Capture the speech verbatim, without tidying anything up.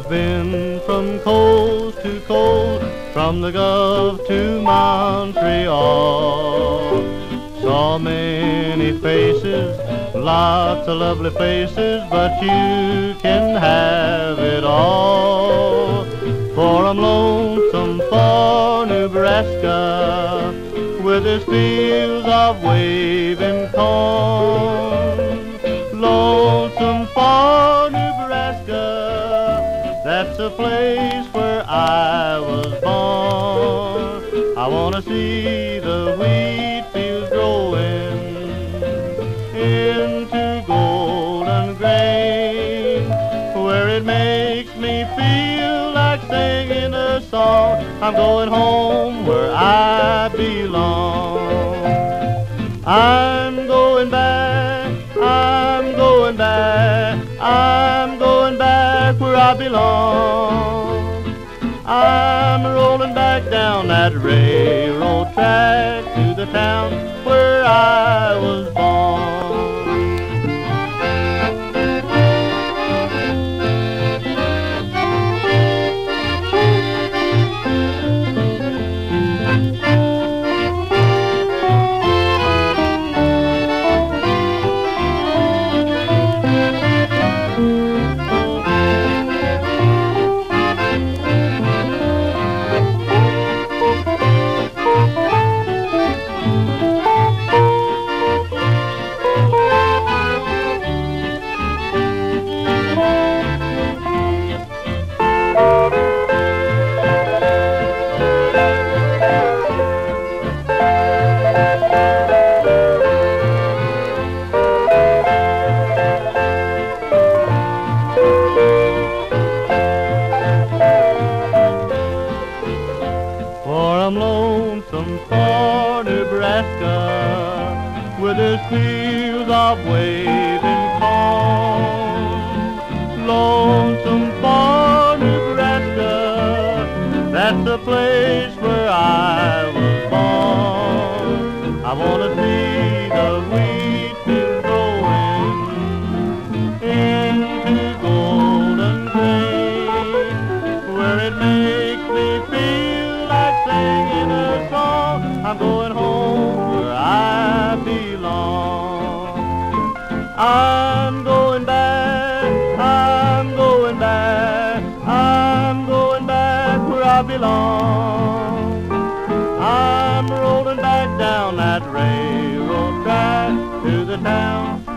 been from coast to coast, from the Gulf to Montreal. Saw many faces, lots of lovely faces, but you can have it all. For I'm lonesome for Nebraska, with its fields of waving corn. Lonesome for Nebraska, that's the place where I was born. I want to see the wheat fields growing into golden grain, where it makes me feel like singing a song. I'm going home where I belong. I'm going back, I'm going back, I'm going back where I belong. I'm rolling back down that railroad track to the town where I was born. I'm lonesome for Nebraska, with its fields of waving corn. Lonesome for Nebraska, that's the place where I was born. I want to see the wheat fields growing into golden grain, where it makes me feel like singing a song. I'm going home where I belong. I'm going back, I'm going back, I'm going back where I belong. I'm rolling back down that railroad track to the town